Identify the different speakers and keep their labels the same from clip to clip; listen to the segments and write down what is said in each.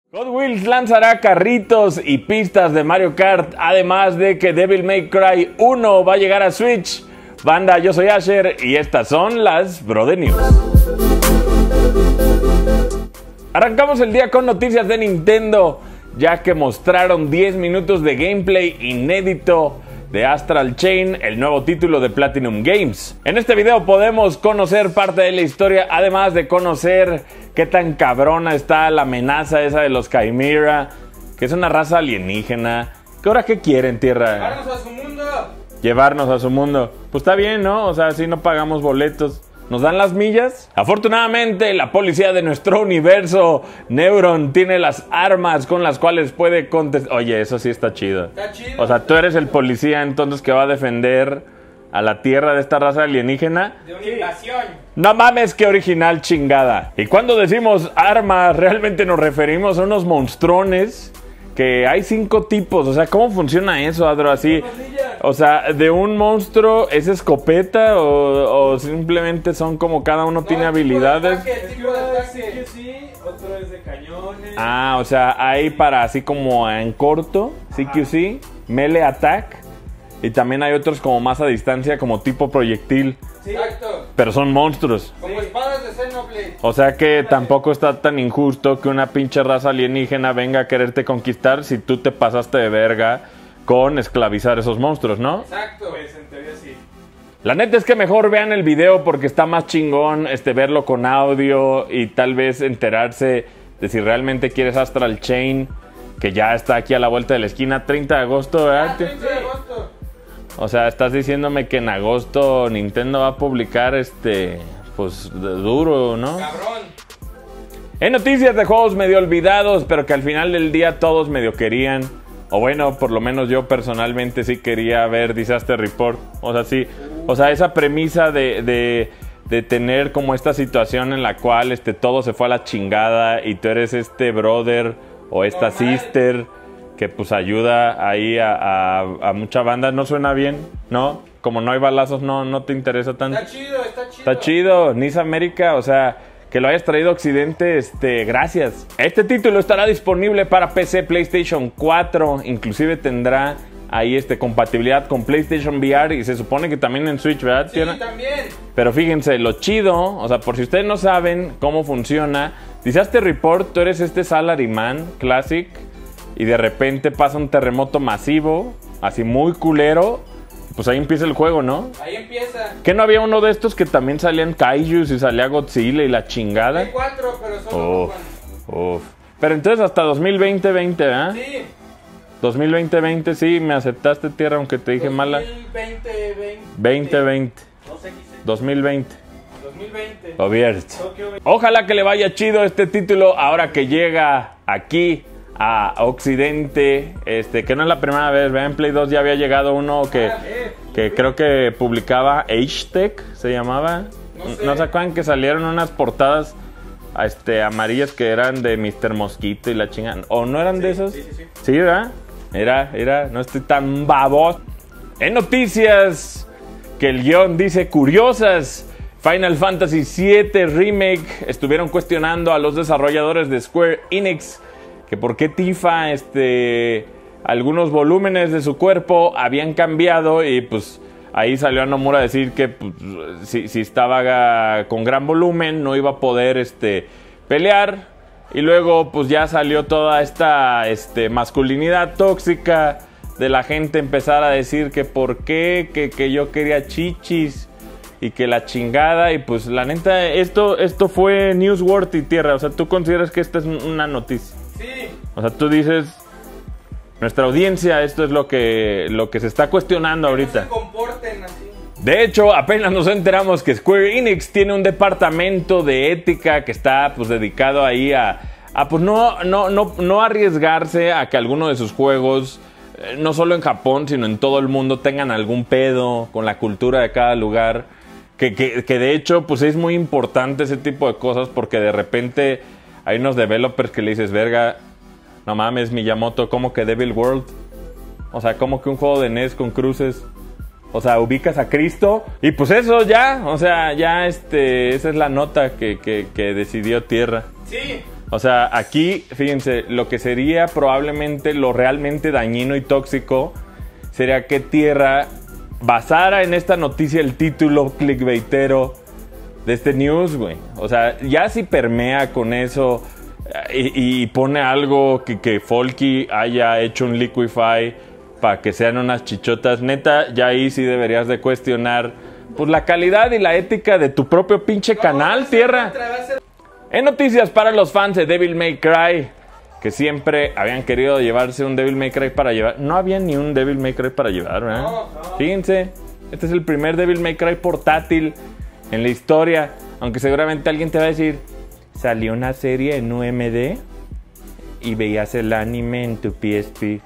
Speaker 1: Hot Wheels lanzará carritos y pistas de Mario Kart, además de que Devil May Cry 1 va a llegar a Switch. Banda, yo soy Asher y estas son las Brother News. Arrancamos el día con noticias de Nintendo, ya que mostraron 10 minutos de gameplay inédito de Astral Chain, el nuevo título de Platinum Games. En este video podemos conocer parte de la historia, además de conocer qué tan cabrona está la amenaza esa de los Chimera, que es una raza alienígena. ¿Qué ahora qué quieren, Tierra?
Speaker 2: ¡Llevarnos a su mundo!
Speaker 1: Llevarnos a su mundo. Pues está bien, ¿no? O sea, si no pagamos boletos, ¿nos dan las millas? Afortunadamente, la policía de nuestro universo, Neuron, tiene las armas con las cuales puede contestar. Oye, eso sí está chido.
Speaker 2: Está chido.
Speaker 1: O sea, tú eres el policía entonces que va a defender a la Tierra de esta raza alienígena.
Speaker 2: De una invasión.
Speaker 1: No mames, qué original, chingada. Y cuando decimos armas, realmente nos referimos a unos monstruones que hay 5 tipos. O sea, ¿cómo funciona eso, Adro? Así, o sea, de un monstruo, ¿es escopeta o simplemente son como cada uno tiene habilidades?
Speaker 2: Tipo de ataque.
Speaker 3: Sí, otro es de cañones.
Speaker 1: Ah, o sea, hay para así como en corto, CQC, melee attack. Y también hay otros como más a distancia, como tipo proyectil.
Speaker 2: Sí. Exacto.
Speaker 1: Pero son monstruos.
Speaker 2: Como espadas de Xenoblade.
Speaker 1: O sea que tampoco está tan injusto que una pinche raza alienígena venga a quererte conquistar si tú te pasaste de verga con esclavizar esos monstruos, ¿no?
Speaker 2: Exacto.
Speaker 3: Pues en teoría sí.
Speaker 1: La neta es que mejor vean el video porque está más chingón verlo con audio y tal vez enterarse de si realmente quieres Astral Chain, que ya está aquí a la vuelta de la esquina, 30 de agosto, ¿verdad?
Speaker 2: 30 de agosto.
Speaker 1: O sea, estás diciéndome que en agosto Nintendo va a publicar pues duro, ¿no?
Speaker 2: Cabrón.
Speaker 1: En noticias de juegos medio olvidados, pero que al final del día todos medio querían. O bueno, por lo menos yo personalmente sí quería ver Disaster Report. O sea, sí. O sea, esa premisa de tener como esta situación en la cual todo se fue a la chingada y tú eres este brother o esta sister que pues ayuda ahí a mucha banda. No suena bien, ¿no? Como no hay balazos, no te interesa tanto.
Speaker 2: Está chido, está chido.
Speaker 1: Está chido, Nice América, o sea, que lo hayas traído a Occidente, gracias. Este título estará disponible para PC, PlayStation 4, inclusive tendrá ahí compatibilidad con PlayStation VR y se supone que también en Switch, ¿verdad?
Speaker 2: Sí, también.
Speaker 1: Pero fíjense, lo chido, o sea, por si ustedes no saben cómo funciona, Disaster Report, tú eres Salaryman Classic y de repente pasa un terremoto masivo, así muy culero. Pues ahí empieza el juego, ¿no?
Speaker 2: Ahí empieza.
Speaker 1: ¿Que no había uno de estos que también salían Kaijus y salía Godzilla y la chingada?
Speaker 2: Hay 4, pero solo
Speaker 1: Uf. Pero entonces hasta 2020, ¿verdad?
Speaker 2: Sí.
Speaker 1: 2020, sí, me aceptaste, Tierra, aunque te dije mala. 2020.
Speaker 2: No sé qué hice.
Speaker 1: 2020.
Speaker 2: 2020.
Speaker 1: Abierto. Ojalá que le vaya chido este título ahora que llega aquí a Occidente, que no es la primera vez, ¿verdad? En Play 2 ya había llegado uno que creo que publicaba H-Tech, se llamaba. ¿No se acuerdan que salieron unas portadas amarillas que eran de Mr. Mosquito y la chingada? ¿O no eran de esos? Sí, ¿verdad? Era, no estoy tan baboso. En noticias que el guión dice curiosas, Final Fantasy VII Remake estuvieron cuestionando a los desarrolladores de Square Enix que por qué Tifa, algunos volúmenes de su cuerpo habían cambiado y pues ahí salió a Nomura a decir que pues, si estaba con gran volumen no iba a poder pelear y luego pues ya salió toda esta masculinidad tóxica de la gente empezar a decir que por qué, que yo quería chichis y que la chingada y pues la neta esto fue newsworthy, Tierra, o sea, ¿tú consideras que esta es una noticia?
Speaker 2: Sí.
Speaker 1: O sea, tú dices, nuestra audiencia, esto es lo que se está cuestionando ahorita.
Speaker 2: No se comporten así.
Speaker 1: De hecho, apenas nos enteramos que Square Enix tiene un departamento de ética que está pues dedicado ahí a pues no arriesgarse a que alguno de sus juegos, no solo en Japón, sino en todo el mundo, tengan algún pedo con la cultura de cada lugar. Que de hecho, pues es muy importante ese tipo de cosas porque de repente hay unos developers que le dices, verga, no mames, Miyamoto, ¿cómo que Devil World? O sea, ¿cómo que un juego de NES con cruces? O sea, ubicas a Cristo y pues eso ya, o sea, ya esa es la nota que decidió Tierra.
Speaker 2: Sí.
Speaker 1: O sea, aquí, fíjense, lo que sería probablemente lo realmente dañino y tóxico sería que Tierra basara en esta noticia el título clickbaitero de este news, güey. O sea, ya si permea con eso y pone algo que Folky haya hecho un Liquify para que sean unas chichotas, neta, ya ahí sí deberías de cuestionar pues la calidad y la ética de tu propio pinche canal, Tierra. En noticias para los fans de Devil May Cry, que siempre habían querido llevarse un Devil May Cry para llevar. No había ni un Devil May Cry para llevar, ¿verdad?
Speaker 2: No.
Speaker 1: Fíjense, este es el primer Devil May Cry portátil en la historia. Aunque seguramente alguien te va a decir, salió una serie en UMD y veías el anime en tu PSP.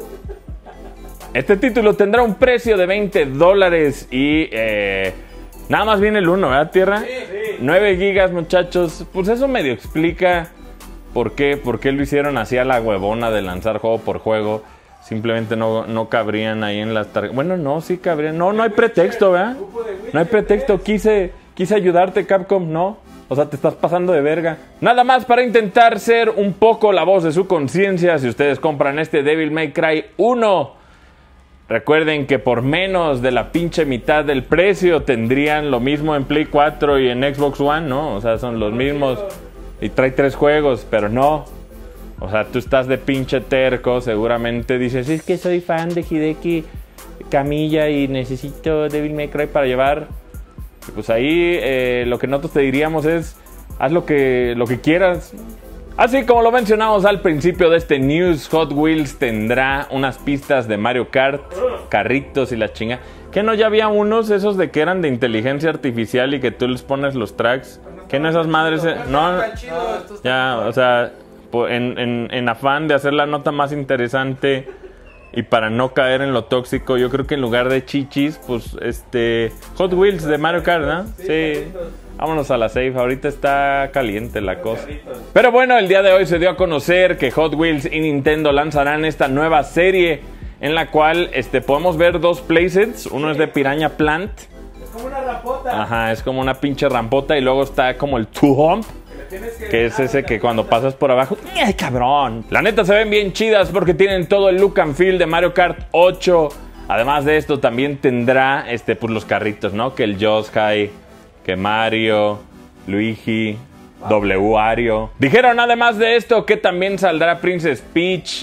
Speaker 1: Este título tendrá un precio de $20 y nada más viene el 1, ¿verdad, Tierra?
Speaker 2: Sí.
Speaker 1: 9 gigas, muchachos. Pues eso medio explica por qué lo hicieron así a la huevona de lanzar juego por juego. Simplemente no cabrían ahí en las tarjetas. Bueno, no, sí cabrían. No hay pretexto, ¿verdad? No hay pretexto. Quise ayudarte, Capcom, ¿no? O sea, te estás pasando de verga. Nada más para intentar ser un poco la voz de su conciencia. Si ustedes compran este Devil May Cry 1... recuerden que por menos de la pinche mitad del precio tendrían lo mismo en Play 4 y en Xbox One, ¿no? O sea, son los mismos y trae 3 juegos, pero no. O sea, tú estás de pinche terco, seguramente dices, es que soy fan de Hideki Kamiya y necesito Devil May Cry para llevar. Pues ahí lo que nosotros te diríamos es, haz lo que quieras. Así como lo mencionamos al principio de este news, Hot Wheels tendrá unas pistas de Mario Kart, carritos y la chinga. ¿Que no ya había unos esos de que eran de inteligencia artificial y que tú les pones los tracks? ¿Que no esas madres? No, ya, o sea, en afán de hacer la nota más interesante y para no caer en lo tóxico, yo creo que en lugar de chichis, pues Hot Wheels de Mario Kart, ¿no? Sí. Vámonos a la safe, ahorita está caliente la cosa. Pero bueno, el día de hoy se dio a conocer que Hot Wheels y Nintendo lanzarán esta nueva serie en la cual podemos ver 2 playsets. Uno es de Piranha Plant.
Speaker 3: Es como una rampota.
Speaker 1: Ajá, es como una pinche rampota. Y luego está como el Two Hump, que es ese que cuando pasas por abajo, ¡ay, cabrón! La neta se ven bien chidas porque tienen todo el look and feel de Mario Kart 8. Además de esto también tendrá pues los carritos, ¿no? Que el Yoshi, que Mario, Luigi, Wario. Dijeron además de esto que también saldrá Princess Peach,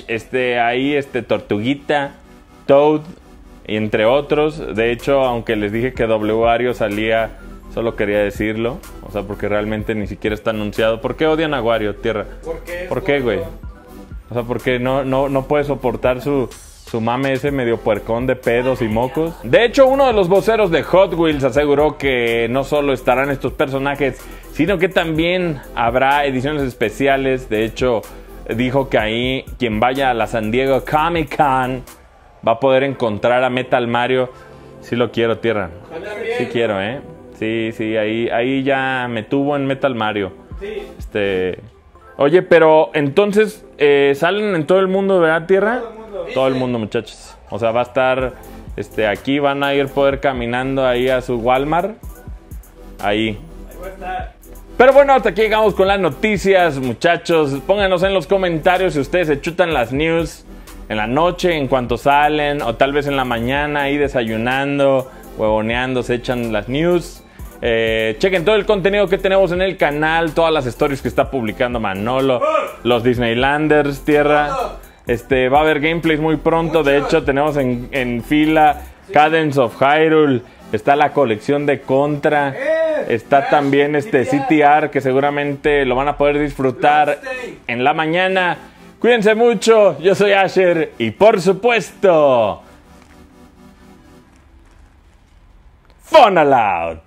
Speaker 1: Tortuguita, Toad, y entre otros. De hecho, aunque les dije que Wario salía, solo quería decirlo. O sea, porque realmente ni siquiera está anunciado. ¿Por qué odian a Wario, Tierra? ¿Por qué, güey? O sea, porque no puede soportar su mame ese medio puercón de pedos y mocos. De hecho, uno de los voceros de Hot Wheels aseguró que no solo estarán estos personajes, sino que también habrá ediciones especiales. De hecho, dijo que ahí quien vaya a la San Diego Comic Con va a poder encontrar a Metal Mario. Sí lo quiero, Tierra. Sí quiero, ¿eh? Sí, ahí ya me tuvo en Metal Mario. Sí. Oye, pero entonces salen en todo el mundo, ¿verdad, Tierra? Todo el mundo, muchachos. O sea, va a estar aquí, van a poder caminando ahí a su Walmart. Ahí va a estar. Pero bueno, hasta aquí llegamos con las noticias, muchachos. Pónganos en los comentarios si ustedes se chutan las news en la noche, en cuanto salen, o tal vez en la mañana ahí desayunando, huevoneando, se echan las news. Chequen todo el contenido que tenemos en el canal, todas las stories que está publicando Manolo, los Disneylanders, Tierra. Va a haber gameplays muy pronto. De hecho, tenemos en fila Cadence of Hyrule. Está la colección de Contra. Está también CTR, que seguramente lo van a poder disfrutar en la mañana. Cuídense mucho. Yo soy Asher. Y por supuesto, Fun Aloud.